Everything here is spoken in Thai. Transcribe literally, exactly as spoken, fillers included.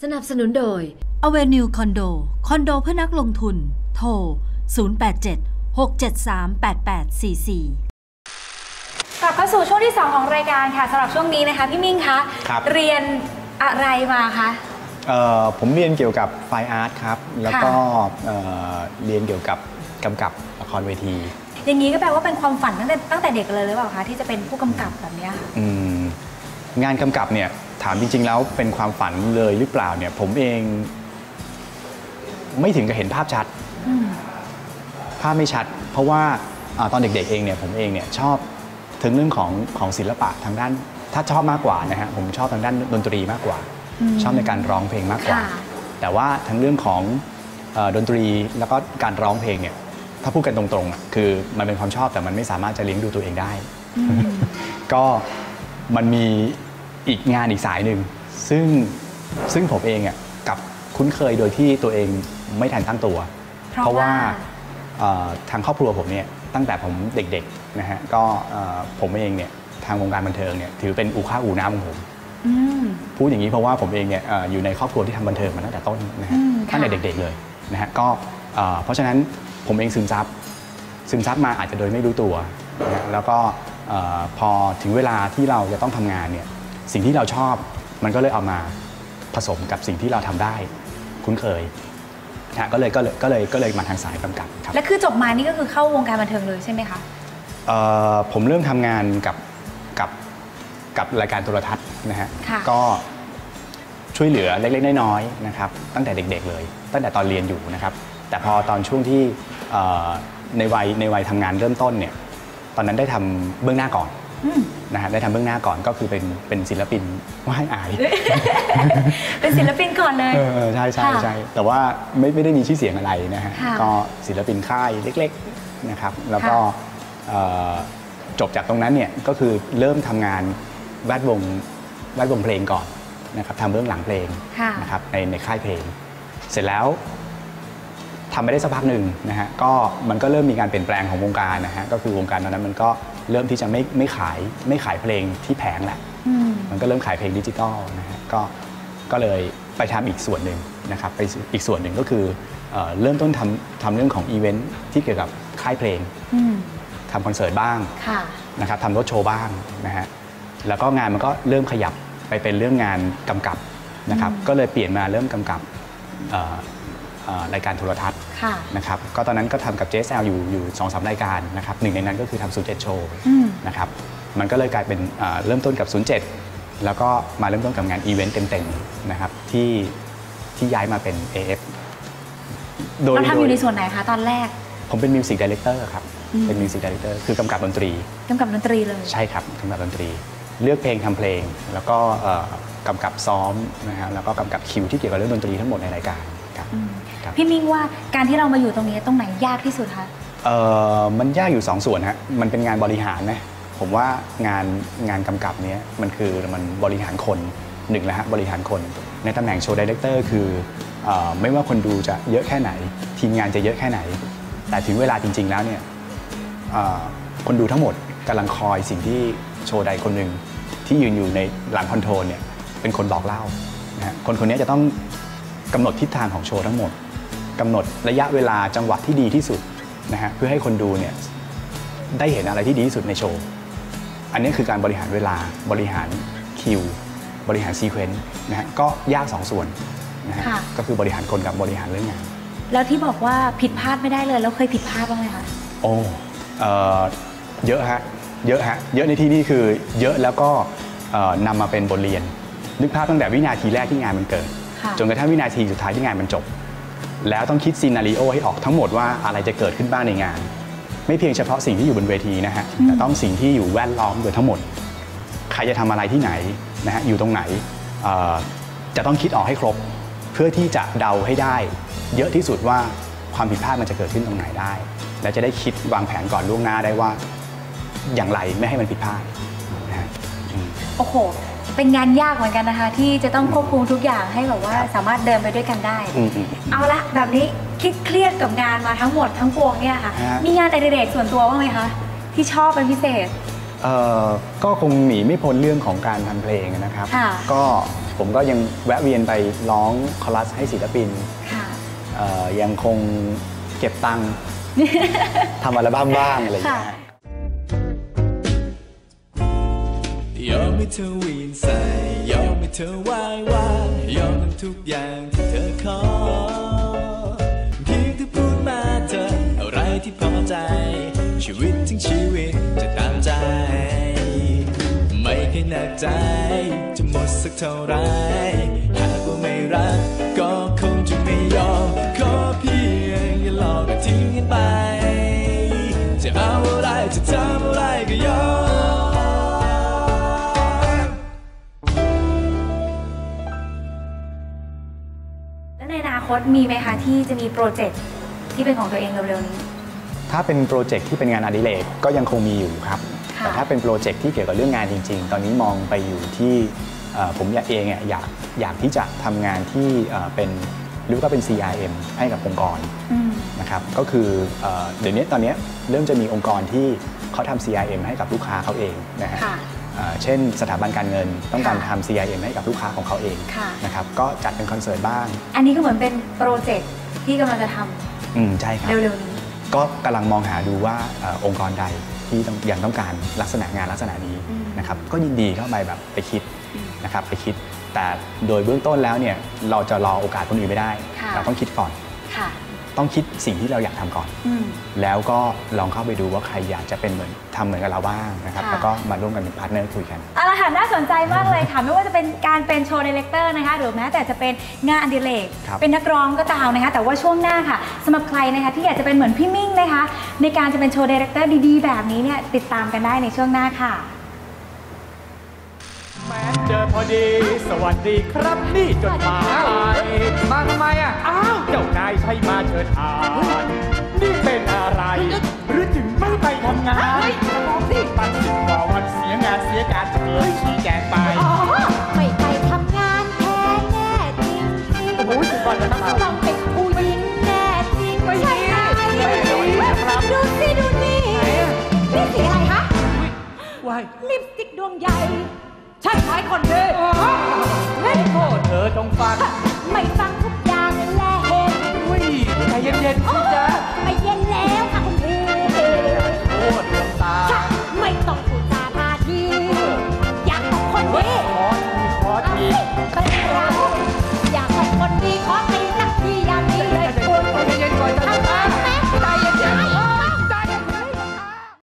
สนับสนุนโดย Avenue Condo คอนโดเพื่อนักลงทุนโทรศูนย์ แปด เจ็ด หก เจ็ด สาม แปด แปด สี่ สี่กลับเข้าสู่ช่วงที่สองของรายการค่ะสำหรับช่วงนี้นะคะพี่มิ่งคะเรียนอะไรมาคะเอ่อผมเรียนเกี่ยวกับไฟอาร์ตครับแล้วก็เอ่อเรียนเกี่ยวกับกำกับละครเวทีอย่างนี้ก็แปลว่าเป็นความฝันตั้งแต่ตั้งแต่เด็กเลยหรือเปล่าคะที่จะเป็นผู้กำกับแบบนี้ค่ะงานกำกับเนี่ยถามจริงๆแล้วเป็นความฝันเลยหรือเปล่าเนี่ยผมเองไม่ถึงกับเห็นภาพชัดภาพไม่ชัดเพราะว่าตอนเด็กๆเองเนี่ยผมเองเนี่ยชอบถึงเรื่องของของศิลปะทางด้านถ้าชอบมากกว่านะฮะผมชอบทางด้านดนตรีมากกว่าชอบในการร้องเพลงมากกว่าแต่ว่าทั้งเรื่องของดนตรีแล้วก็การร้องเพลงเนี่ยถ้าพูดกันตรงๆคือมันเป็นความชอบแต่มันไม่สามารถจะเลี้ยงดูตัวเองได้ก็มันมีอีกงานอีกสายหนึ่งซึ่งซึ่งผมเองอ่ะกับคุ้นเคยโดยที่ตัวเองไม่ทันตั้งตัวเพราะว่าทางครอบครัวผมเนี่ยตั้งแต่ผมเด็กๆนะฮะก็ผมเองเนี่ยทางวงการบันเทิงเนี่ยถือเป็นอู่ข้าวอู่น้ำของผมพูดอย่างนี้เพราะว่าผมเองเนี่ยอยู่ในครอบครัวที่ทำบันเทิงมาตั้งแต่ต้นนะฮะตั้งแต่เด็กๆเลยนะฮะก็เพราะฉะนั้นผมเองซึมซับซึมซับมาอาจจะโดยไม่รู้ตัวนะแล้วก็พอถึงเวลาที่เราจะต้องทำงานเนี่ยสิ่งที่เราชอบมันก็เลยเอามาผสมกับสิ่งที่เราทำได้คุ้นเคยนะก็เลยก็เลยก็เลยก็เลยมาทางสายกำกับครับและคือจบมานี่ก็คือเข้าวงการบันเทิงเลยใช่ไหมคะผมเริ่มทำงานกับกับกับรายการโทรทัศน์นะฮะก็ช่วยเหลือเล็กๆน้อยๆนะครับตั้งแต่เด็กๆเลยตั้งแต่ตอนเรียนอยู่นะครับแต่พอตอนช่วงที่ในวัยในวัยทำงานเริ่มต้นเนี่ยตอนนั้นได้ทำเบื้องหน้าก่อนนะฮะได้ทำเบื้องหน้าก่อนก็คือเป็นเป็นศิลปินว่าให้อายเป็นศิลปินก่อนเลยใช่ใช่ใช่แต่ว่าไม่ไม่ได้มีชื่อเสียงอะไรนะฮะก็ศิลปินค่ายเล็กๆนะครับแล้วก็จบจากตรงนั้นเนี่ยก็คือเริ่มทำงานแวดวงแวดวงเพลงก่อนนะครับทำเบื้องหลังเพลงนะครับในในค่ายเพลงเสร็จแล้วทำไปได้สักพักหนึ่งนะฮะก็มันก็เริ่มมีการเปลี่ยนแปลงของวงการนะฮะก็คือวงการตอนนั้นมันก็เริ่มที่จะไม่ไม่ขายไม่ขายเพลงที่แผงแหละมันก็เริ่มขายเพลงดิจิตอลนะฮะก็ก็เลยไปทำอีกส่วนหนึ่งนะครับไปอีกส่วนหนึ่งก็คือเริ่มต้นทำทำเรื่องของอีเวนท์ที่เกี่ยวกับค่ายเพลงทำคอนเสิร์ตบ้างนะครับทำรถโชว์บ้างนะฮะแล้วก็งานมันก็เริ่มขยับไปเป็นเรื่องงานกำกับนะครับก็เลยเปลี่ยนมาเริ่มกำกับรายการโทรทัศน์นะครับก็ตอนนั้นก็ทำกับ เจ เอส แอล อยู่อยู่สองสามรายการนะครับหนึ่งในนั้นก็คือทำศูนย์เจ็ดโชว์นะครับมันก็เลยกลายเป็นเริ่มต้นกับศูนย์เจ็ดแล้วก็มาเริ่มต้นกับงานอีเวนต์เต็มๆนะครับที่ที่ย้ายมาเป็น เอ เอฟโดยเราทำอยู่ในส่วนไหนคะตอนแรกผมเป็นมิวสิกไดเรคเตอร์ครับเป็นมิวสิกไดเรคเตอร์คือกำกับดนตรีกำกับดนตรีเลยใช่ครับกำกับดนตรีเลือกเพลงทำเพลงแล้วก็กำกับซ้อมนะฮะแล้วก็กำกับคิวที่เกี่ยวกับเรื่องดนตรีทั้งหมดในรายการครับพี่มิ่งว่าการที่เรามาอยู่ตรงนี้ตรงไหนยากที่สุดคะเอ่อมันยากอยู่สองส่วนฮะมันเป็นงานบริหารนะผมว่างานงานกำกับนี้มันคือมันบริหารคนหนึ่งแล้วฮะบริหารคนในตำแหน่งโชว์ไดเรคเตอร์คือไม่ว่าคนดูจะเยอะแค่ไหนทีมงานจะเยอะแค่ไหนแต่ถึงเวลาจริงๆแล้วเนี่ยคนดูทั้งหมดกำลังคอยสิ่งที่โชว์ใดคนหนึ่งที่ยืนอยู่ในหลังคอนโทรลเนี่ยเป็นคนบอกเล่านะฮะคนคนนี้จะต้องกำหนดทิศทางของโชว์ทั้งหมดกำหนดระยะเวลาจังหวะที่ดีที่สุดนะฮะเพื่อให้คนดูเนี่ยได้เห็นอะไรที่ดีที่สุดในโชว์อันนี้คือการบริหารเวลาบริหารคิวบริหารซีเควนต์นะฮะก็ยากสองส่วนนะฮะก็คือบริหารคนกับบริหารเรื่องงานแล้วที่บอกว่าผิดพลาดไม่ได้เลยแล้วเคยผิดพลาดบ้างไหมคะโอ้เยอะฮะเยอะฮะเยอะในที่นี่คือเยอะแล้วก็นำมาเป็นบทเรียนนึกภาพตั้งแต่วินาทีแรกที่งานมันเกิดจนกระทั่งวินาทีสุดท้ายที่งานมันจบแล้วต้องคิดซีนาริโอให้ออกทั้งหมดว่าอะไรจะเกิดขึ้นบ้างในงานไม่เพียงเฉพาะสิ่งที่อยู่บนเวทีนะฮะแต่ต้องสิ่งที่อยู่แวดล้อมโดยทั้งหมดใครจะทำอะไรที่ไหนนะฮะอยู่ตรงไหนจะต้องคิดออกให้ครบเพื่อที่จะเดาให้ได้เยอะที่สุดว่าความผิดพลาดมันจะเกิดขึ้นตรงไหนได้และจะได้คิดวางแผนก่อนล่วงหน้าได้ว่าอย่างไรไม่ให้มันผิดพลาดนะฮะโอ้โหเป็นงานยากเหมือนกันนะคะที่จะต้องควบคุมทุกอย่างให้แบบว่าสามารถเดินไปด้วยกันได้เอาละแบบนี้คิดเครียดกับงานมาทั้งหมดทั้งปวงเนี่ยค่ะมีงานอดิเรกส่วนตัวบ้างไหมคะที่ชอบเป็นพิเศษเอ่อก็คงหนีไม่พ้นเรื่องของการทำเพลงนะครับก็ผมก็ยังแวะเวียนไปร้องคอรัสให้ศิลปินยังคงเก็บตังค์ ทำอัลบั้มบ้างอะไรอย่างเงี้ยยอมให้เธอวีนใส่ยอมให้เธอวายวานยอมทำทุกอย่างที่เธอขอเพียงเธอพูดมาเธออะไรที่พอใจชีวิตทั้งชีวิตจะตามใจไม่เคยหนักใจจะหมดสักเท่าไรหากว่าไม่รักก็คงจะไม่ยอมขอเพียงอย่าหลอกทิ้งกันไปจะเอาอะไรจะทำอะไรก็ยอมในอนาคตมีไหมคะที่จะมีโปรเจกต์ที่เป็นของตัวเองเร็วๆนี้ถ้าเป็นโปรเจกต์ที่เป็นงานอดิเรกก็ยังคงมีอยู่ครับแต่ถ้าเป็นโปรเจกต์ที่เกี่ยวกับเรื่องงานจริงๆตอนนี้มองไปอยู่ที่ผมเองอยากอยากที่จะทำงานที่เป็นหรือว่าเป็น ซี อาร์ เอ็ม ให้กับองค์กรนะครับก็คือเดี๋ยวนี้ตอนนี้เริ่มจะมีองค์กรที่เขาทำ ซี อาร์ เอ็ม ให้กับลูกค้าเขาเองนะฮะเช่นสถาบันการเงินต้องการทำ ซี อาร์ เอ็ม ให้กับลูกค้าของเขาเองนะครับก็จัดเป็นคอนเสิร์ตบ้างอันนี้ก็เหมือนเป็นโปรเจกต์ที่กำลังจะทำอืมใช่ครับเร็วๆนี้ก็กำลังมองหาดูว่าองค์กรใดที่ยังต้องการลักษณะงานลักษณะนี้นะครับก็ยินดีเข้าไปแบบไปคิดนะครับไปคิดแต่โดยเบื้องต้นแล้วเนี่ยเราจะรอโอกาสคนอื่นไม่ได้เราต้องคิดก่อนต้องคิดสิ่งที่เราอยากทำก่อนแล้วก็ลองเข้าไปดูว่าใครอยากจะเป็นเหมือนทำเหมือนกับเราบ้างนะครับแล้วก็มาร่วมกันเป็นพาร์ทเนอร์คุยกันเอาละค่ะน่าสนใจมากเลยค่ะไม่ว่าจะเป็นการเป็นโชว์ดีเลกเตอร์นะคะหรือแม้แต่จะเป็นงานอดิเรกเป็นนักร้องก็ตามนะคะแต่ว่าช่วงหน้าค่ะสำหรับใครนะคะที่อยากจะเป็นเหมือนพี่มิ่งนะคะในการจะเป็นโชว์ดีเลกเตอร์ดีๆแบบนี้เนี่ยติดตามกันได้ในช่วงหน้าค่ะแม้เจอพอดีสวัสดีครับนี่จดหมายมาทำไมอ่ะอ้าวเจ้านายใช่มาเชิญทานนี่เป็นอะไรหรือถึงไม่ไปทำงานบอกสิปันสิบกว่าวันเสียงานเสียการจะเลยชี้แจงไปอ๋อไม่ไปทำงานแท้แน่จริงโอ้ยสิบวันแล้วนะต้องเป็นผู้หญิงแน่จริงไม่ใช่ไหมดูสิดูนี่นี่สีอะไรคะลิปสติกดวงใหญ่ใช่ไหมคนเดียวเฮ้ยโทษเธอจงฟังไม่ฟังทุกอย่างและเห็นอุ้ยใจเย็นๆสิจ๊ะ